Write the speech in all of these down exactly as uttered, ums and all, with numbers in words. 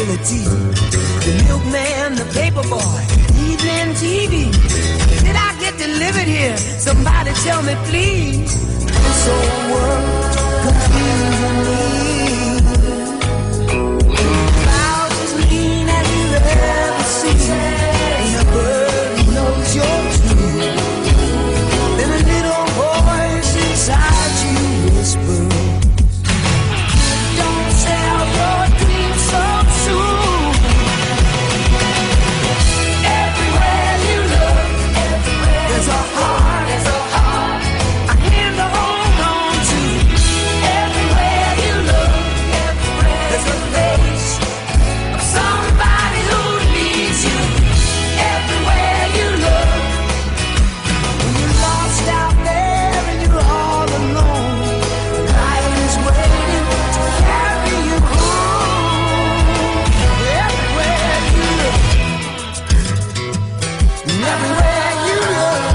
ability. The milkman, the paper boy, evening T V. Did I get delivered here? Somebody tell me, please. This whole world confusing me. Clouds as lean as you've ever seen. Ain't a bird who knows your tune. Then a little voice inside you whispers, don't sell your dreams so soon. Everywhere you look, everywhere there's a heart, there's a heart, a hand to hold on to. Everywhere you look, everywhere there's a face of somebody who needs you. Everywhere you look, when you're lost out there and you're all alone, life is waiting to carry you home. Everywhere you look, everywhere you look,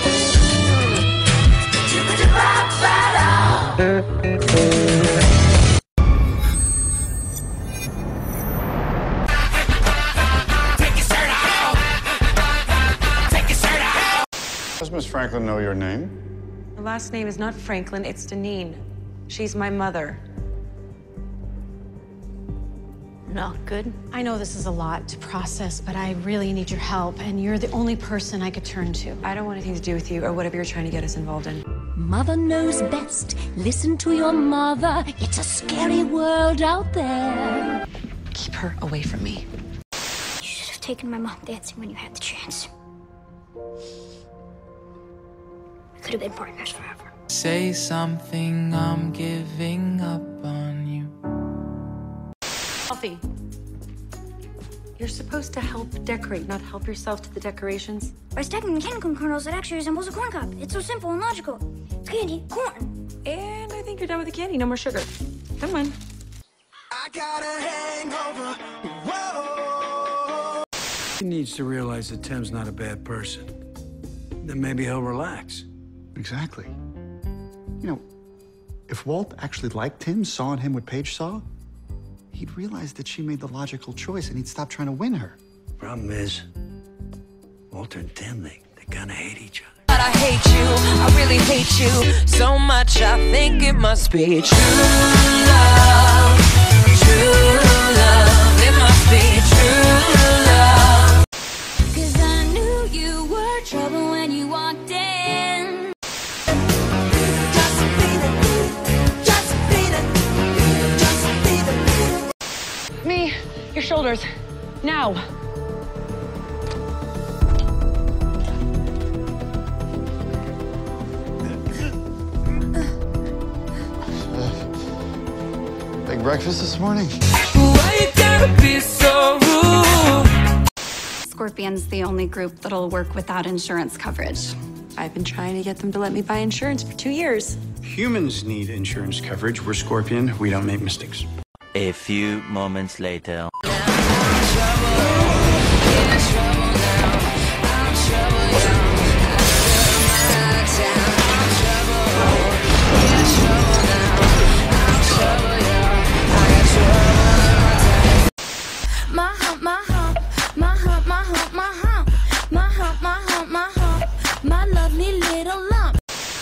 Does Miss Franklin know your name? Her last name is not Franklin, it's Deneen. She's my mother. Not good. I know this is a lot to process, but I really need your help, and you're the only person I could turn to. I don't want anything to do with you or whatever you're trying to get us involved in. Mother knows best. Listen to your mother. It's a scary world out there. Keep her away from me. You should have taken my mom dancing when you had the chance. We could have been partners forever. Say something, I'm giving up on you. Alfie, you're supposed to help decorate, not help yourself to the decorations. By stacking mechanical kernels, it actually resembles a corn cob. It's so simple and logical. It's candy, corn. And I think you're done with the candy. No more sugar. Come on. I got a hangover. Whoa. He needs to realize that Tim's not a bad person. Then maybe he'll relax. Exactly. You know, if Walt actually liked Tim, saw in him what Paige saw, he'd realize that she made the logical choice and he'd stop trying to win her. Problem is, Walter and Tim, they, they kind of hate each other. But I hate you, I really hate you so much, I think it must be true love, true love, it must be true love. Cause I knew you were trouble when you walked in. Just beat it, just beat it, just beat it. Me, your shoulders. Now. Big breakfast this morning? Why you gotta be so rude? Scorpion's the only group that'll work without insurance coverage. I've been trying to get them to let me buy insurance for two years. Humans need insurance coverage. We're Scorpion. We don't make mistakes. A few moments later. My hump, my hump, my hump, my hump, my hump, my hump, my hump, my hump, my lovely little lump.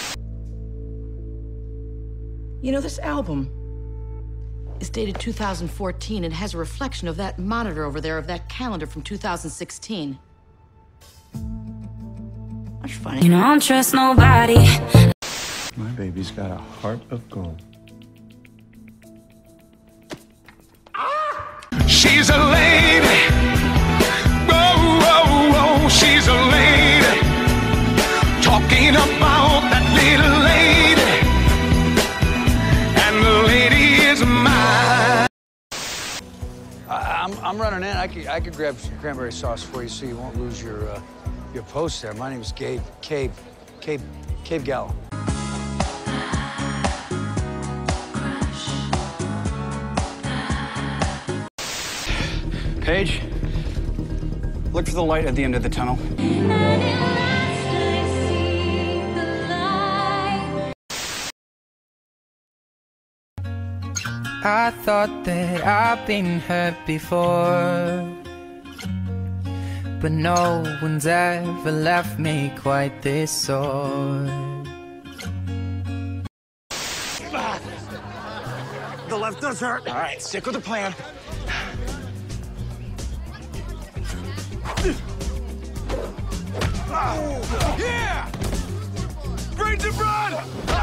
You know, this album is dated two thousand fourteen and has a reflection of that monitor over there, of that calendar from two thousand sixteen. That's funny. You know, I don't trust nobody. My baby's got a heart of gold. She's a lady. Whoa, whoa, whoa, she's a lady. Talking about that little lady. And the lady is mine. I, I'm, I'm running in. I could, I could grab some cranberry sauce for you so you won't lose your, uh, your post there. My name's Gabe. Cabe. Cabe. Cabe Gallo. Paige, look for the light at the end of the tunnel. I thought that I've been hurt before, but no one's ever left me quite this sore. The left does hurt. All right, stick with the plan. Yeah! Brains and blood!